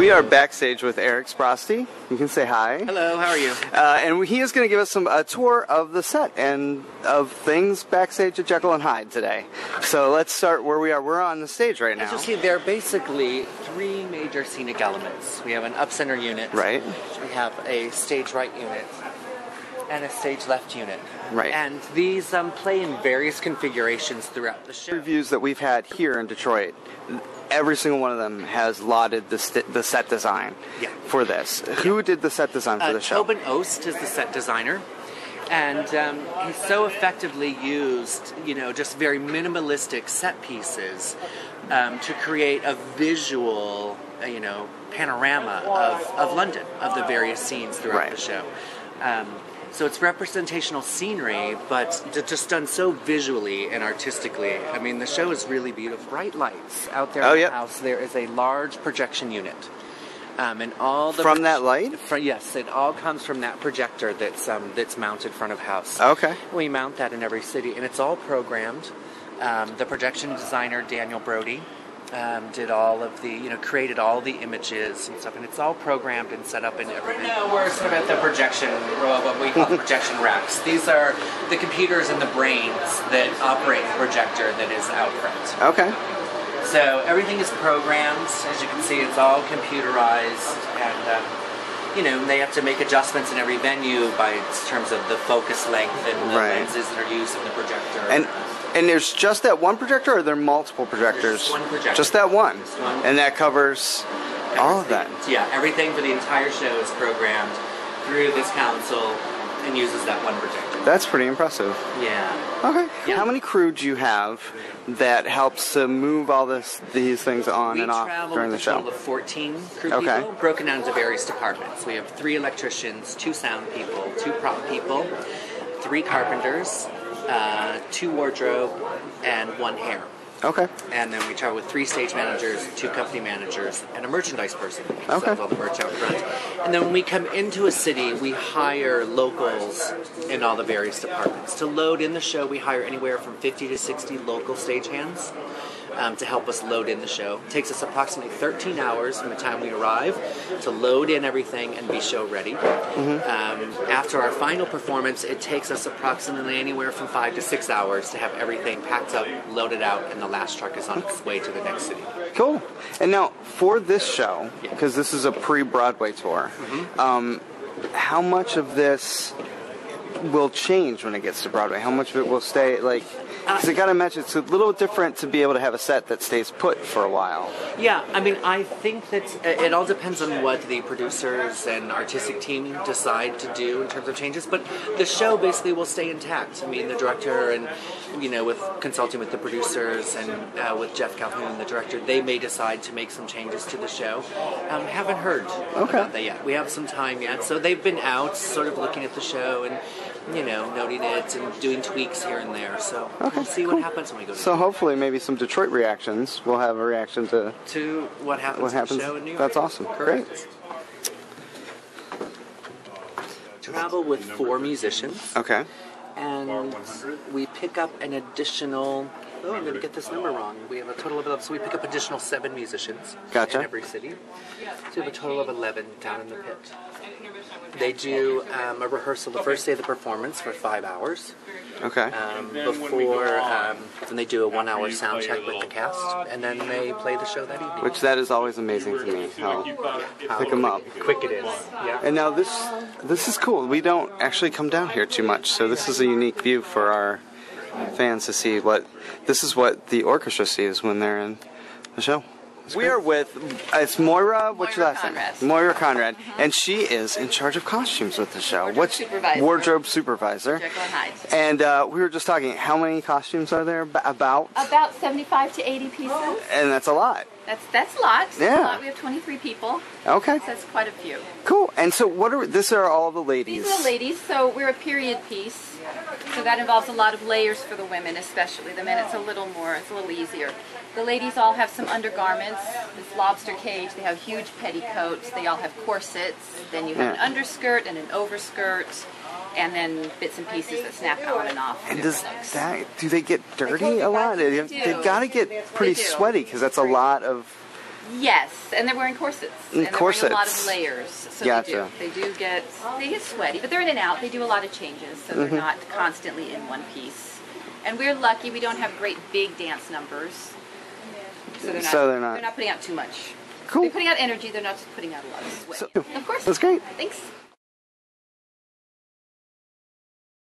We are backstage with Eric Sprosty. You can say hi. Hello, how are you? And he is going to give us a tour of the set and of things backstage at Jekyll and Hyde today. So let's start where we are. We're on the stage right now. As you'll see, there are basically three major scenic elements. We have an up-center unit. Right. We have a stage right unit. And a stage left unit. Right. And these play in various configurations throughout the show. Reviews that we've had here in Detroit, every single one of them has lauded the set design for this. Yeah. Who did the set design for the show? Tobin Ost is the set designer. And he so effectively used, just very minimalistic set pieces to create a visual, panorama of London, of the various scenes throughout the show. So it's representational scenery, but just done so visually and artistically. I mean, the show is really beautiful. Bright lights out there in the house. There is a large projection unit. And all the from that light? Yes, it all comes from that projector that's mounted front of house. Okay. We mount that in every city, and it's all programmed. The projection designer, Daniel Brody, did all of the, created all the images and stuff, and it's all programmed and set up and everything. No, we're sort of at the projection, what we call projection racks. These are the computers and the brains that operate the projector that is out front. Okay. So everything is programmed. As you can see, it's all computerized, and they have to make adjustments in every venue by terms of the focus length and the lenses that are used in the projector. And there's just that one projector, or are there multiple projectors? Just one projector. Just that one? Just one. And that covers all of that? Yeah, everything for the entire show is programmed through this console and uses that one projector. That's pretty impressive. Yeah. Okay. Yeah. How many crew do you have that helps to move all these things on and off during the show? We travel with a total of 14 crew people, broken down into various departments. We have 3 electricians, 2 sound people, 2 prop people, 3 carpenters, 2 wardrobe, and 1 hair. Okay. And then we travel with 3 stage managers, 2 company managers, and a merchandise person who sells all the merch out front. And then when we come into a city, we hire locals in all the various departments. To load in the show, we hire anywhere from 50 to 60 local stagehands to help us load in the show. It takes us approximately 13 hours from the time we arrive to load in everything and be show ready. After our final performance, it takes us approximately anywhere from 5 to 6 hours to have everything packed up, loaded out, and the last truck is on its way to the next city. Cool. And now, for this show, because this is a pre-Broadway tour, how much of this will change when it gets to Broadway? How much of it will stay, because I gotta imagine it's a little different to be able to have a set that stays put for a while. Yeah, I mean, I think that it all depends on what the producers and artistic team decide to do in terms of changes, but the show basically will stay intact. I mean, the director and, with consulting with the producers and with Jeff Calhoun, the director, they may decide to make some changes to the show. Haven't heard about that yet. We have some time yet, so they've been out sort of looking at the show and noting it and doing tweaks here and there. So we'll see what happens when we go to So hopefully maybe some Detroit reactions. We'll have a reaction to what happens in the show in New York. That's awesome. Correct. Great. Travel with 4 musicians. Okay. And we pick up an additional... Oh, I'm going to get this number wrong. We have a total of... So we pick up additional 7 musicians in every city. So we have a total of 11 down in the pit. They do a rehearsal the first day of the performance for 5 hours. Okay. Then they do a 1-hour sound check with the cast, and then they play the show that evening. Which that is always amazing to me, how pick them up. Quick it is. Yeah. And now this is cool. We don't actually come down here too much, so this is a unique view for our fans to see this is what the orchestra sees when they're in the show. We are with, it's Moira, what's your last name? Moira Conrad, and she is in charge of costumes with the show. Wardrobe supervisor. Jekyll and Hyde. And we were just talking, how many costumes are there? About 75 to 80 pieces. And that's a lot. That's a lot. Yeah. That's a lot. We have 23 people. Okay. So that's quite a few. Cool. And so these are all the ladies. These are the ladies, so we're a period piece. So that involves a lot of layers for the women, especially. The men, it's a little easier. The ladies all have some undergarments, this lobster cage, they have huge petticoats, they all have corsets, then you have an underskirt and an overskirt, and then bits and pieces that snap on and off. And do they get dirty a lot? They've got to get pretty sweaty because that's a lot of Yes, and they're wearing corsets. And they're corsets. wearing a lot of layers. So Gotcha. they get sweaty, but they're in and out. They do a lot of changes, so they're not constantly in one piece. And we're lucky we don't have great big dance numbers. So they're not putting out too much. Cool. They're putting out energy, they're not just putting out a lot of sweat. So, of course. That's great. Thanks.